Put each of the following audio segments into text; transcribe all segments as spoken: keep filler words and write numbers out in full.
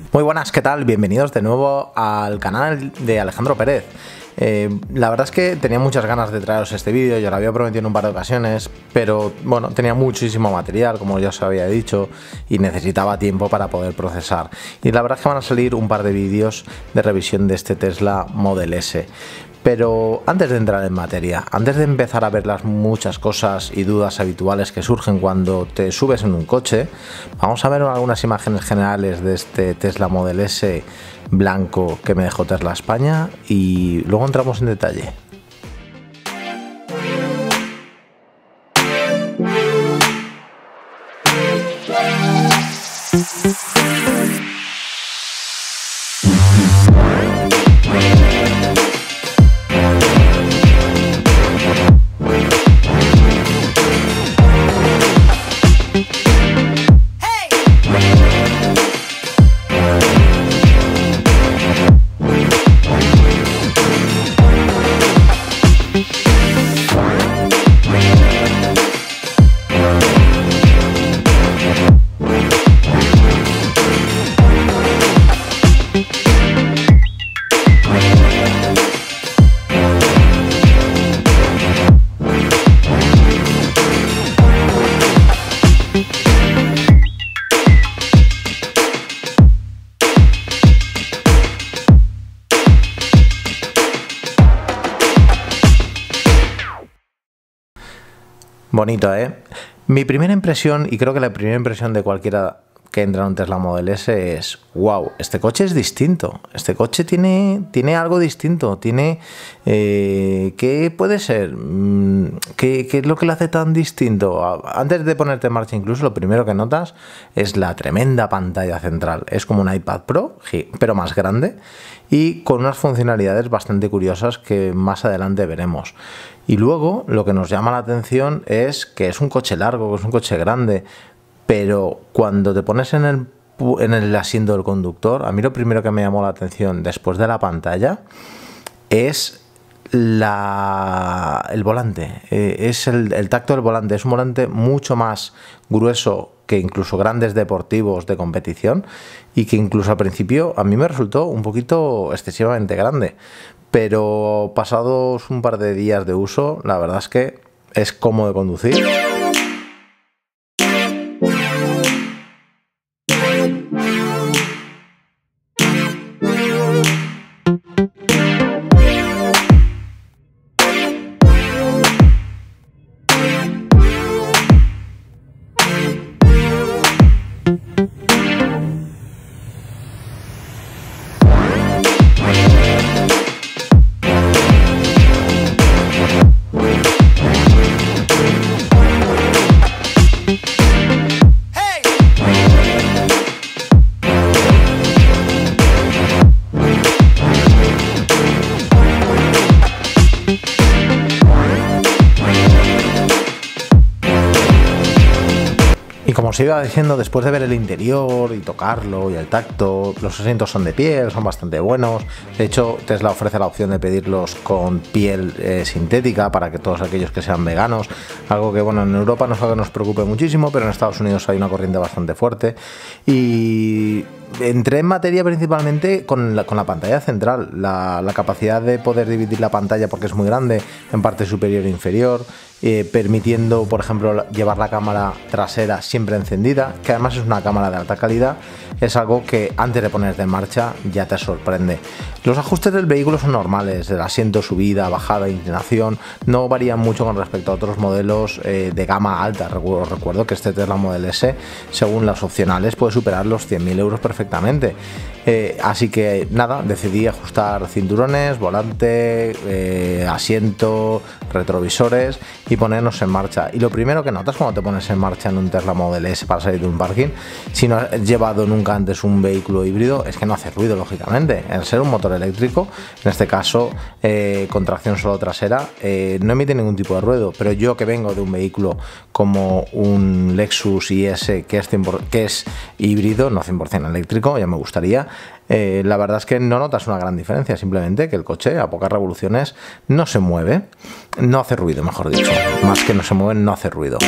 Muy buenas, ¿qué tal? Bienvenidos de nuevo al canal de Alejandro Pérez. Eh, la verdad es que tenía muchas ganas de traeros este vídeo, yo lo había prometido en un par de ocasiones, pero bueno, tenía muchísimo material, como ya os había dicho, y necesitaba tiempo para poder procesar. Y la verdad es que van a salir un par de vídeos de revisión de este Tesla Model S. Pero antes de entrar en materia, antes de empezar a ver las muchas cosas y dudas habituales que surgen cuando te subes en un coche, vamos a ver algunas imágenes generales de este Tesla Model S blanco que me dejó Tesla España y luego entramos en detalle. Bonito, ¿eh? Mi primera impresión, y creo que la primera impresión de cualquiera que entra en un Tesla Model S es: wow, este coche es distinto, este coche tiene, tiene algo distinto, tiene... Eh, ¿qué puede ser? ¿Qué, ¿Qué es lo que lo hace tan distinto? Antes de ponerte en marcha incluso, lo primero que notas es la tremenda pantalla central. Es como un iPad Pro, pero más grande y con unas funcionalidades bastante curiosas que más adelante veremos. Y luego lo que nos llama la atención es que es un coche largo, que es un coche grande, pero cuando te pones en el, en el asiento del conductor, a mí lo primero que me llamó la atención después de la pantalla es la, el volante, eh, es el, el tacto del volante. Es un volante mucho más grueso que incluso grandes deportivos de competición y que incluso al principio a mí me resultó un poquito excesivamente grande. Pero pasados un par de días de uso, la verdad es que es cómodo de conducir. Y como os iba diciendo, después de ver el interior y tocarlo y el tacto, los asientos son de piel, son bastante buenos. De hecho, Tesla ofrece la opción de pedirlos con piel eh, sintética para que todos aquellos que sean veganos, algo que bueno, en Europa no es algo que nos preocupe muchísimo, pero en Estados Unidos hay una corriente bastante fuerte. Y entré en materia principalmente con la, con la pantalla central, la, la capacidad de poder dividir la pantalla porque es muy grande en parte superior e inferior, eh, permitiendo por ejemplo llevar la cámara trasera siempre encendida, que además es una cámara de alta calidad. Es algo que antes de ponerte en marcha ya te sorprende. Los ajustes del vehículo son normales, el asiento, subida, bajada, inclinación, no varían mucho con respecto a otros modelos eh, de gama alta. Recuerdo, recuerdo que este Tesla Model S, según las opcionales, puede superar los cien mil euros perfectamente. Eh, así que nada, decidí ajustar cinturones, volante, eh, asiento, retrovisores y ponernos en marcha. Y lo primero que notas cuando te pones en marcha en un Tesla Model S para salir de un parking, si no has llevado nunca antes un vehículo híbrido, es que no hace ruido, lógicamente. Al ser un motor eléctrico, en este caso eh, con tracción solo trasera, eh, no emite ningún tipo de ruido. Pero yo, que vengo de un vehículo como un Lexus I S que es, cien por ciento, que es híbrido, no cien por cien eléctrico, ya me gustaría, eh, la verdad es que no notas una gran diferencia, simplemente que el coche a pocas revoluciones no se mueve, no hace ruido, mejor dicho, más que no se mueve, no hace ruido.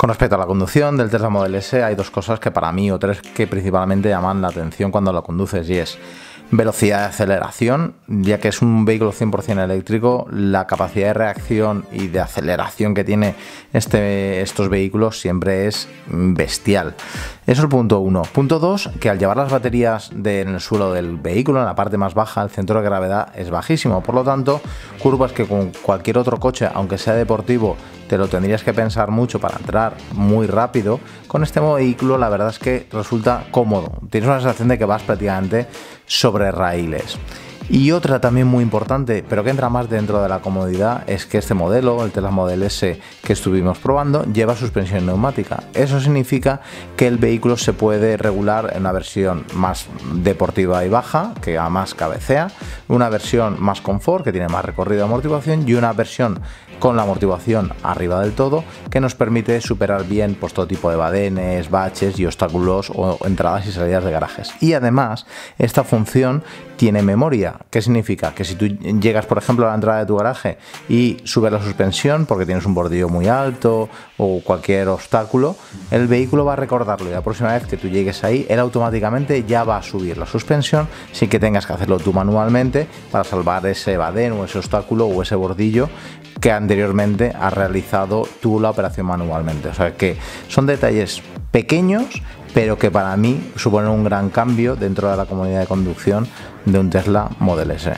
Con respecto a la conducción del Tesla Model S, hay dos cosas que para mí, o tres que principalmente llaman la atención cuando lo conduces, y es velocidad de aceleración, ya que es un vehículo cien por cien eléctrico. La capacidad de reacción y de aceleración que tiene este, estos vehículos siempre es bestial. Eso es el punto uno. Punto dos, que al llevar las baterías de, en el suelo del vehículo, en la parte más baja, el centro de gravedad es bajísimo. Por lo tanto, curvas que con cualquier otro coche, aunque sea deportivo, te lo tendrías que pensar mucho para entrar muy rápido, con este vehículo la verdad es que resulta cómodo. Tienes una sensación de que vas prácticamente sobre raíles. Y otra también muy importante, pero que entra más dentro de la comodidad, es que este modelo, el Tesla Model S que estuvimos probando, lleva suspensión neumática. Eso significa que el vehículo se puede regular en una versión más deportiva y baja, que además cabecea, una versión más confort, que tiene más recorrido de amortiguación, y una versión con la amortiguación arriba del todo, que nos permite superar bien pues, todo tipo de badenes, baches y obstáculos o entradas y salidas de garajes. Y además, esta función tiene memoria. ¿Qué significa? Que si tú llegas, por ejemplo, a la entrada de tu garaje y subes la suspensión porque tienes un bordillo muy alto o cualquier obstáculo, el vehículo va a recordarlo, y la próxima vez que tú llegues ahí, él automáticamente ya va a subir la suspensión sin que tengas que hacerlo tú manualmente para salvar ese badén o ese obstáculo o ese bordillo que anteriormente has realizado tú la operación manualmente. O sea que son detalles pequeños, pero que para mí suponen un gran cambio dentro de la comunidad de conducción de un Tesla Model S.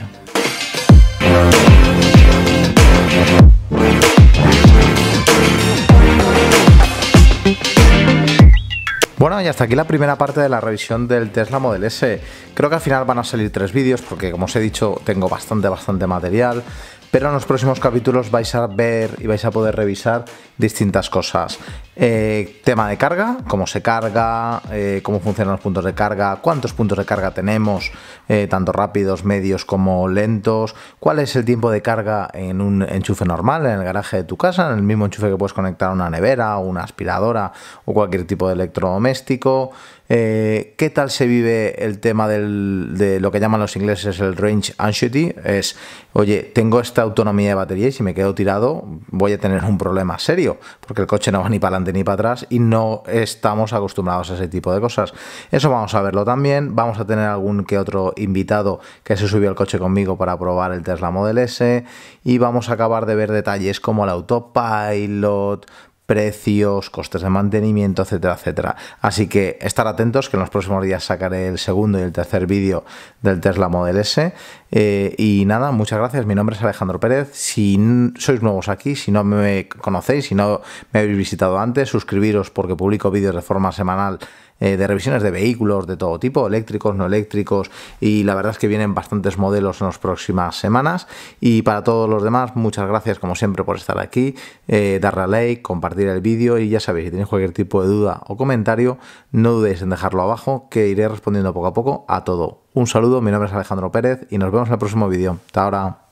Bueno, y hasta aquí la primera parte de la revisión del Tesla Model S. Creo que al final van a salir tres vídeos porque, como os he dicho, tengo bastante, bastante material. Pero en los próximos capítulos vais a ver y vais a poder revisar distintas cosas. Eh, tema de carga, cómo se carga, eh, cómo funcionan los puntos de carga, cuántos puntos de carga tenemos, eh, tanto rápidos, medios como lentos, cuál es el tiempo de carga en un enchufe normal, en el garaje de tu casa, en el mismo enchufe que puedes conectar a una nevera, o una aspiradora o cualquier tipo de electrodoméstico. Eh, ¿Qué tal se vive el tema del, de lo que llaman los ingleses el range anxiety? Es, oye, tengo esta autonomía de batería y si me quedo tirado voy a tener un problema serio, porque el coche no va ni para adelante ni para atrás y no estamos acostumbrados a ese tipo de cosas. Eso vamos a verlo también. Vamos a tener algún que otro invitado que se subió al coche conmigo para probar el Tesla Model S, y vamos a acabar de ver detalles como el autopilot, precios, costes de mantenimiento, etcétera, etcétera. Así que estar atentos, que en los próximos días sacaré el segundo y el tercer vídeo del Tesla Model S. Eh, y nada, muchas gracias. Mi nombre es Alejandro Pérez. Si sois nuevos aquí, si no me conocéis, si no me habéis visitado antes, suscribiros porque publico vídeos de forma semanal eh, de revisiones de vehículos de todo tipo, eléctricos, no eléctricos, y la verdad es que vienen bastantes modelos en las próximas semanas. Y para todos los demás, muchas gracias como siempre por estar aquí, eh, darle a like, compartir el vídeo, y ya sabéis, si tenéis cualquier tipo de duda o comentario, no dudéis en dejarlo abajo, que iré respondiendo poco a poco a todo. Un saludo, mi nombre es Alejandro Pérez y nos vemos en el próximo vídeo. Hasta ahora.